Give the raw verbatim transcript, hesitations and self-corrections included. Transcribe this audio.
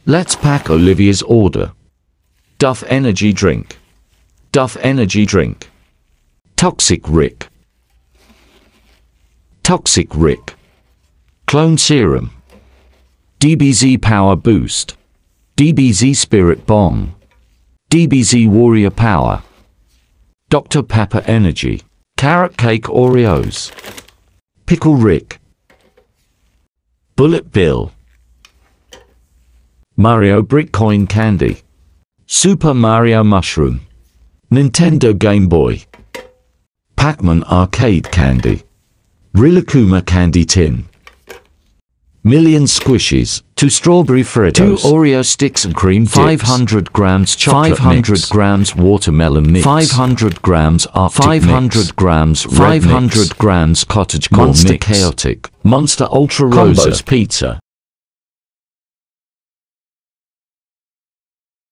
Let's pack Olivia's order. Duff energy drink. Duff energy drink. Toxic Rick. Toxic Rick. Clone serum. D B Z power boost. D B Z spirit bomb. D B Z warrior power. Doctor Pepper energy. Carrot cake Oreos. Pickle Rick. Bullet Bill. Mario Brick Coin Candy. Super Mario Mushroom. Nintendo Game Boy. Pac-Man Arcade Candy. Rilakkuma Candy Tin. Million Squishies. Two Strawberry Fritos. Two Oreo Sticks and Cream Dips. five hundred grams Chocolate Mix. five hundred grams Watermelon Mix. five hundred grams Arctic five hundred mix. Grams Red five hundred mix. Grams Cottage Core Monster Mix. Chaotic. Monster Ultra Rosa's Pizza.